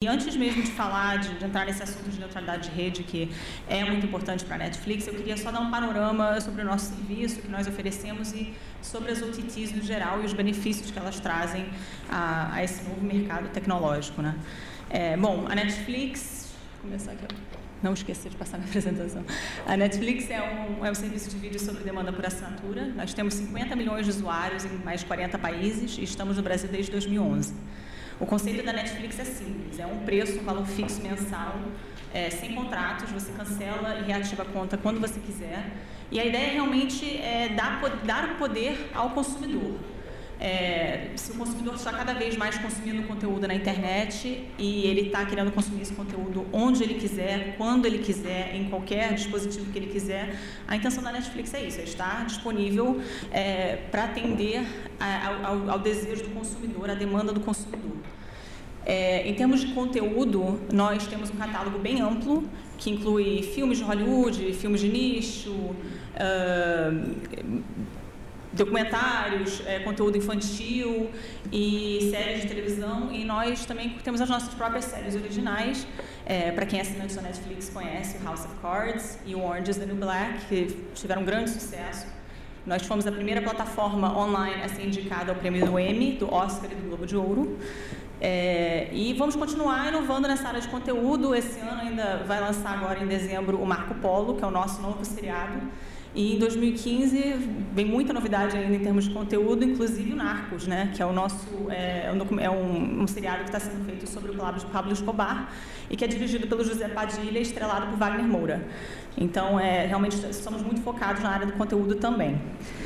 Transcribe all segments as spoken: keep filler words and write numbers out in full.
E antes mesmo de falar, de, de entrar nesse assunto de neutralidade de rede, que é muito importante para a Netflix, eu queria só dar um panorama sobre o nosso serviço, que nós oferecemos e sobre as O T Ts no geral e os benefícios que elas trazem a, a esse novo mercado tecnológico, né? É, bom, a Netflix... Vou começar aqui, não esquecer de passar minha apresentação. A Netflix é um, é um serviço de vídeo sob demanda por assinatura. Nós temos cinquenta milhões de usuários em mais de quarenta países e estamos no Brasil desde dois mil e onze. O conceito da Netflix é simples, é um preço, um valor fixo mensal, é, sem contratos, você cancela e reativa a conta quando você quiser. E a ideia realmente é dar, dar o poder ao consumidor. É, se o consumidor está cada vez mais consumindo conteúdo na internet e ele está querendo consumir esse conteúdo onde ele quiser, quando ele quiser, em qualquer dispositivo que ele quiser, a intenção da Netflix é isso, é estar disponível é, para atender a, ao, ao desejo do consumidor, à demanda do consumidor. É, em termos de conteúdo, nós temos um catálogo bem amplo, que inclui filmes de Hollywood, filmes de nicho, uh, documentários, é, conteúdo infantil e séries de televisão, e nós também temos as nossas próprias séries originais. É, para quem é assinante da Netflix conhece o House of Cards e o Orange is the New Black, que tiveram um grande sucesso. Nós fomos a primeira plataforma online a ser indicada ao prêmio do Emmy, do Oscar e do Globo de Ouro. É, e vamos continuar inovando nessa área de conteúdo. Esse ano ainda vai lançar agora em dezembro o Marco Polo, que é o nosso novo seriado. E em dois mil e quinze vem muita novidade ainda em termos de conteúdo, inclusive o Narcos, né, que é o nosso é um, é um, um seriado que está sendo feito sobre o Pablo Escobar e que é dirigido pelo José Padilha e estrelado por Wagner Moura. Então, é, realmente estamos muito focados na área do conteúdo também.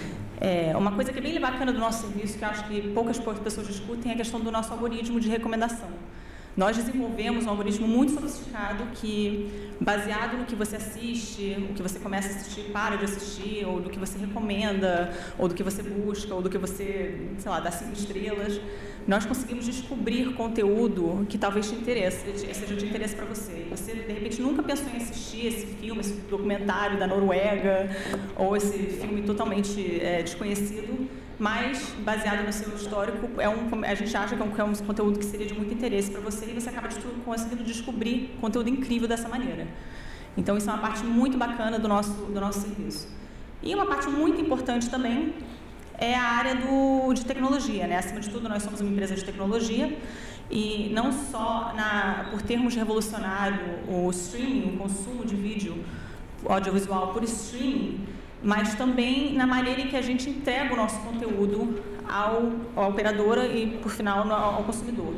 É, uma coisa que é bem bacana do nosso serviço, que eu acho que poucas pessoas discutem, é a questão do nosso algoritmo de recomendação. Nós desenvolvemos um algoritmo muito sofisticado que, baseado no que você assiste, o que você começa a assistir, para de assistir, ou do que você recomenda, ou do que você busca, ou do que você, sei lá, dá cinco estrelas, nós conseguimos descobrir conteúdo que talvez te interesse, seja de interesse para você. Você, de repente, nunca pensou em assistir esse filme, esse documentário da Noruega, ou esse filme totalmente é, desconhecido, mas, baseado no seu histórico, é um, a gente acha que é um, que é um conteúdo que seria de muito interesse para você e você acaba conseguindo descobrir conteúdo incrível dessa maneira. Então, isso é uma parte muito bacana do nosso, do nosso serviço. E uma parte muito importante também é a área do, de tecnologia, né? Acima de tudo, nós somos uma empresa de tecnologia e não só na, por termos revolucionado o streaming, o consumo de vídeo audiovisual por streaming, mas também na maneira em que a gente entrega o nosso conteúdo ao, à operadora e, por final, ao, ao consumidor.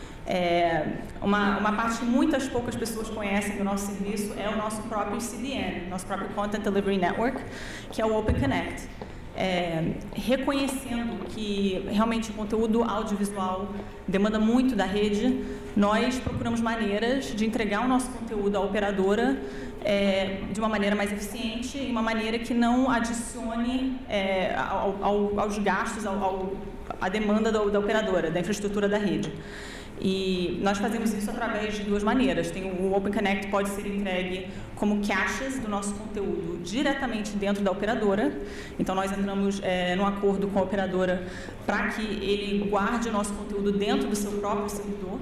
É, uma, uma parte que muitas poucas pessoas conhecem do nosso serviço é o nosso próprio C D N, nosso próprio Content Delivery Network, que é o Open Connect. É, reconhecendo que realmente o conteúdo audiovisual demanda muito da rede, nós procuramos maneiras de entregar o nosso conteúdo à operadora é, de uma maneira mais eficiente e uma maneira que não adicione é, ao, ao, aos gastos, ao, ao, à demanda da, da operadora, da infraestrutura da rede. E nós fazemos isso através de duas maneiras. Tem o Open Connect, pode ser entregue como caches do nosso conteúdo diretamente dentro da operadora. Então, nós entramos é, num acordo com a operadora para que ele guarde o nosso conteúdo dentro do seu próprio servidor,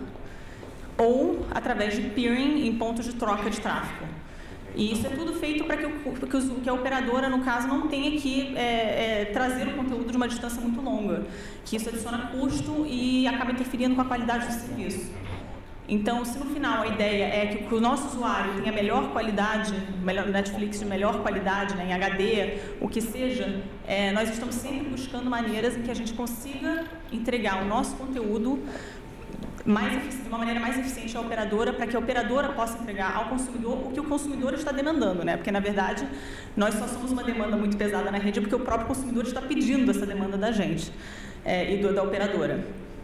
ou através de peering em pontos de troca de tráfego. E isso é tudo feito para que, que, que a operadora, no caso, não tenha que é, é, trazer o conteúdo de uma distância muito longa, que isso adiciona custo e acaba interferindo com a qualidade do serviço. Então, se no final a ideia é que, que o nosso usuário tenha melhor qualidade, melhor, Netflix de melhor qualidade, né, em H D, o que seja, é, nós estamos sempre buscando maneiras em que a gente consiga entregar o nosso conteúdo mais, de uma maneira mais eficiente à operadora, para que a operadora possa entregar ao consumidor o que o consumidor está demandando, né? Porque, na verdade, nós só somos uma demanda muito pesada na rede porque o próprio consumidor está pedindo essa demanda da gente é, e do, da operadora.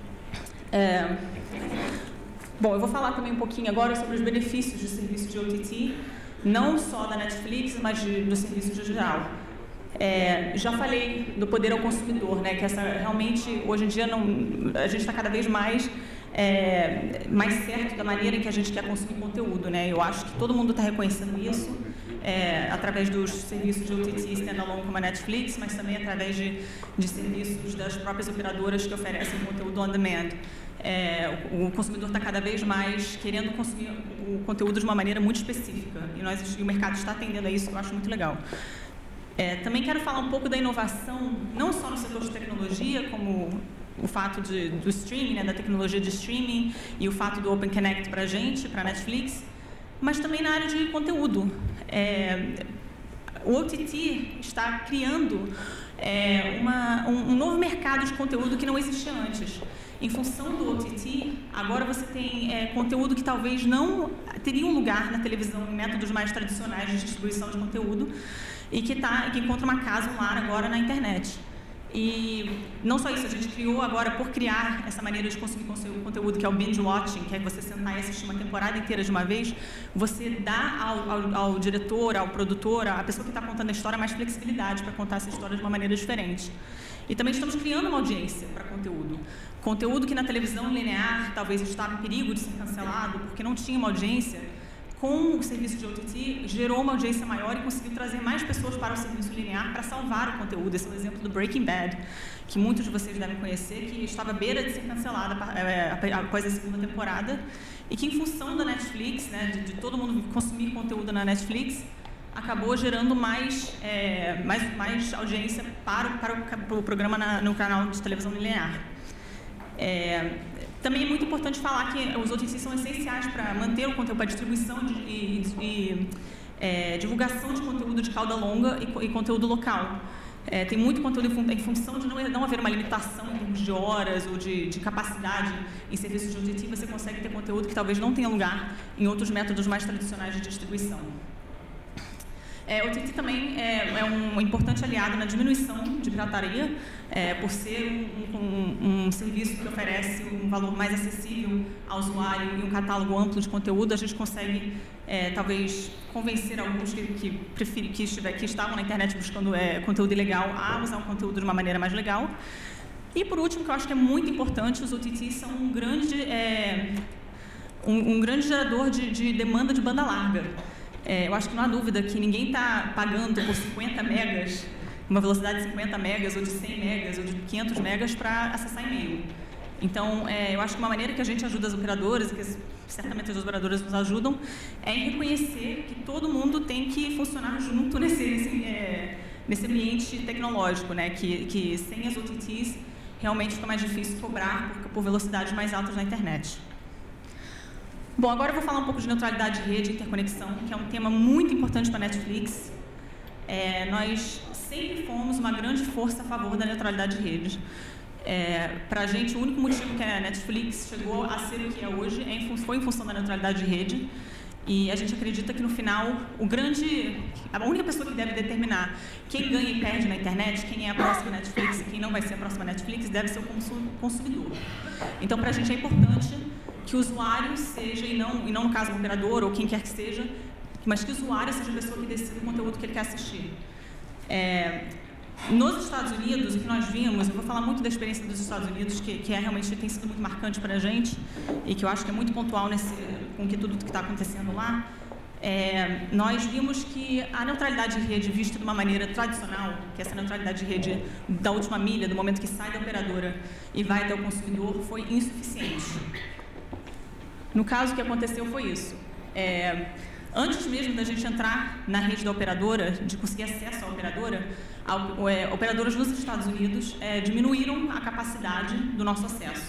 É, bom, eu vou falar também um pouquinho agora sobre os benefícios do serviço de O T T, não só da Netflix, mas de, do serviço de geral. É, já falei do poder ao consumidor, né? Que essa realmente, hoje em dia, não, a gente está cada vez mais É, mais certo da maneira em que a gente quer consumir conteúdo, né? Eu acho que todo mundo está reconhecendo isso é, através dos serviços de O T T standalone como a Netflix, mas também através de, de serviços das próprias operadoras que oferecem conteúdo on demand. é, o, o consumidor está cada vez mais querendo consumir o conteúdo de uma maneira muito específica. E, nós, e o mercado está atendendo a isso, que eu acho muito legal. É, também quero falar um pouco da inovação, não só no setor de tecnologia, como o fato de, do streaming, né, da tecnologia de streaming, e o fato do Open Connect para a gente, para a Netflix, mas também na área de conteúdo. É, o O T T está criando é, uma, um, um novo mercado de conteúdo que não existia antes. Em função do O T T, agora você tem é, conteúdo que talvez não teria um lugar na televisão, em métodos mais tradicionais de distribuição de conteúdo, e que, tá, que encontra uma casa, um lar agora na internet. E não só isso, a gente criou agora, por criar essa maneira de consumir conteúdo, que é o binge watching, que é você sentar e assistir uma temporada inteira de uma vez, você dá ao, ao, ao diretor, ao produtor, à pessoa que está contando a história, mais flexibilidade para contar essa história de uma maneira diferente. E também estamos criando uma audiência para conteúdo. Conteúdo que na televisão linear talvez estava em perigo de ser cancelado, porque não tinha uma audiência. Com o serviço de O T T, gerou uma audiência maior e conseguiu trazer mais pessoas para o serviço linear para salvar o conteúdo. Esse é o exemplo do Breaking Bad, que muitos de vocês devem conhecer, que estava à beira de ser cancelada após a segunda temporada, e que, em função da Netflix, né, de, de todo mundo consumir conteúdo na Netflix, acabou gerando mais, é, mais, mais audiência para, para, o, para o programa na, no canal de televisão linear. É, Também é muito importante falar que os O T Ts são essenciais para manter o conteúdo, para distribuição de, e, e é, divulgação de conteúdo de cauda longa e, e conteúdo local. É, tem muito conteúdo em função de não, não haver uma limitação em termos de horas ou de, de capacidade em serviços de O T T, você consegue ter conteúdo que talvez não tenha lugar em outros métodos mais tradicionais de distribuição. É, o O T T também é, é um importante aliado na diminuição de pirataria, é, por ser um, um, um serviço que oferece um valor mais acessível ao usuário e um catálogo amplo de conteúdo. A gente consegue, é, talvez, convencer alguns que, que, preferir, que, estiver, que estavam na internet buscando é, conteúdo ilegal a usar o conteúdo de uma maneira mais legal. E, por último, que eu acho que é muito importante, os O T Ts são um grande, é, um, um grande gerador de, de demanda de banda larga. É, eu acho que não há dúvida que ninguém está pagando por cinquenta megas, uma velocidade de cinquenta megas, ou de cem megas, ou de quinhentos megas para acessar e-mail. Então, é, eu acho que uma maneira que a gente ajuda as operadoras, e que certamente as operadoras nos ajudam, é em reconhecer que todo mundo tem que funcionar junto nesse, nesse, é, nesse ambiente tecnológico, né? que, que sem as O T Ts realmente fica mais difícil cobrar por, por velocidades mais altas na internet. Bom, agora eu vou falar um pouco de neutralidade de rede e interconexão, que é um tema muito importante para a Netflix. É, nós sempre fomos uma grande força a favor da neutralidade de rede. É, para a gente, o único motivo que a Netflix chegou a ser o que é hoje é em, foi em função da neutralidade de rede. E a gente acredita que, no final, o grande, a única pessoa que deve determinar quem ganha e perde na internet, quem é a próxima Netflix e quem não vai ser a próxima Netflix, deve ser o consumidor. Então, para a gente é importante que o usuário seja, e não, e não no caso o operador ou quem quer que seja, mas que o usuário seja a pessoa que decida o conteúdo que ele quer assistir. É, nos Estados Unidos, o que nós vimos, eu vou falar muito da experiência dos Estados Unidos, que, que é realmente tem sido muito marcante para a gente, e que eu acho que é muito pontual nesse, com que tudo que está acontecendo lá. É, nós vimos que a neutralidade de rede, vista de uma maneira tradicional, que essa neutralidade de rede da última milha, do momento que sai da operadora e vai até o consumidor, foi insuficiente. No caso, o que aconteceu foi isso. É, antes mesmo da gente entrar na rede da operadora, de conseguir acesso à operadora, a, é, operadoras nos Estados Unidos é, diminuíram a capacidade do nosso acesso.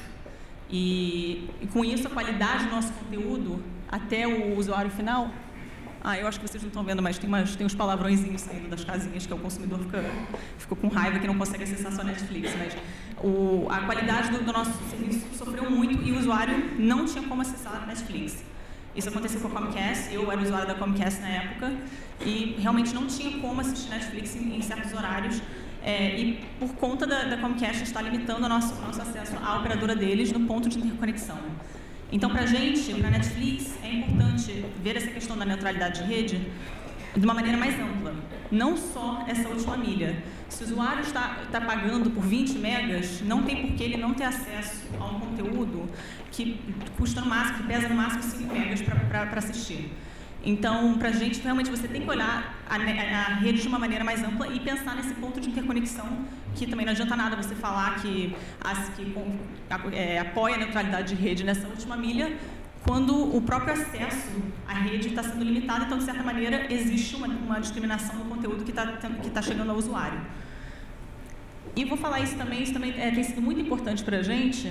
E, e, com isso, a qualidade do nosso conteúdo até o usuário final... Ah, eu acho que vocês não estão vendo, mas tem, umas, tem uns palavrõezinhos saindo das casinhas que o consumidor fica, ficou com raiva que não consegue acessar sua Netflix. Mas o, a qualidade do, do nosso serviço sofreu muito e o usuário não tinha como acessar a Netflix. Isso aconteceu com a Comcast, eu era usuário da Comcast na época e realmente não tinha como assistir Netflix em, em certos horários. É, e por conta da, da Comcast estar limitando o nosso, nosso acesso à operadora deles no ponto de interconexão. Então, para a gente, para a Netflix, é importante ver essa questão da neutralidade de rede de uma maneira mais ampla. Não só essa última milha. Se o usuário está, está pagando por vinte megas, não tem por que ele não ter acesso a um conteúdo que custa no máximo, que pesa no máximo cinco megas para assistir. Então, para a gente, realmente, você tem que olhar a, a rede de uma maneira mais ampla e pensar nesse ponto de interconexão, que também não adianta nada você falar que, as, que é, apoia a neutralidade de rede nessa última milha, quando o próprio acesso à rede está sendo limitado. Então, de certa maneira, existe uma, uma discriminação no conteúdo que está que tá chegando ao usuário. E vou falar isso também, isso também é, tem sido muito importante para a gente,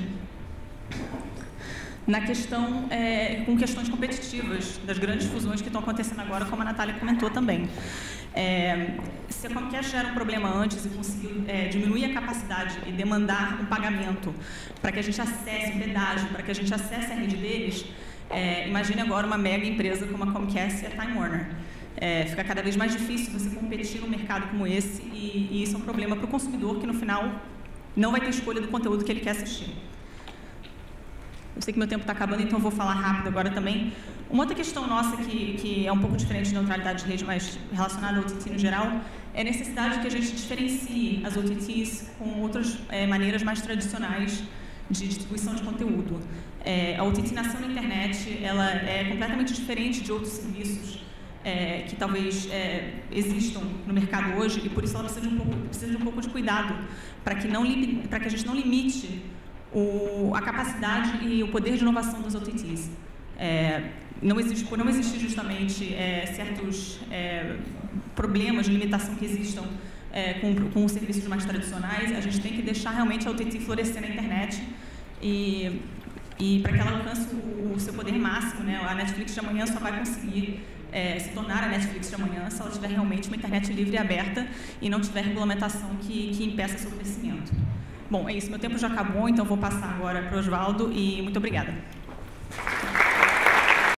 na questão, é, com questões competitivas das grandes fusões que estão acontecendo agora, como a Natália comentou também. É, se a Comcast já era um problema antes e conseguiu é, diminuir a capacidade e demandar um pagamento para que a gente acesse o pedágio, para que a gente acesse a rede deles, é, imagine agora uma mega empresa como a Comcast e a Time Warner. É, fica cada vez mais difícil você competir num mercado como esse e, e isso é um problema para o consumidor que, no final, não vai ter escolha do conteúdo que ele quer assistir. Eu sei que meu tempo está acabando, então eu vou falar rápido agora também. Uma outra questão nossa que, que é um pouco diferente de neutralidade de rede, mas relacionada ao O T T no geral, é a necessidade que a gente diferencie as O T Ts com outras é, maneiras mais tradicionais de distribuição de conteúdo. É, a O T T nasceu na internet, ela é completamente diferente de outros serviços é, que talvez é, existam no mercado hoje, e por isso ela precisa de um pouco, precisa de, um pouco de cuidado para que, não, para que a gente não limite O, a capacidade e o poder de inovação dos O T Ts. É, não existe, por não existir justamente é, certos é, problemas de limitação que existam é, com, com os serviços mais tradicionais, a gente tem que deixar realmente a O T T florescer na internet e, e para que ela alcance o, o seu poder máximo, né? A Netflix de amanhã só vai conseguir é, se tornar a Netflix de amanhã se ela tiver realmente uma internet livre e aberta e não tiver regulamentação que, que impeça seu crescimento. Bom, é isso. Meu tempo já acabou, então vou passar agora para o Osvaldo e muito obrigada.